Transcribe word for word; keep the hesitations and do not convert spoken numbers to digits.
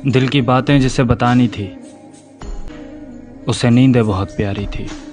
दिल की बातें जिसे बतानी थी, उसे नींदें बहुत प्यारी थी।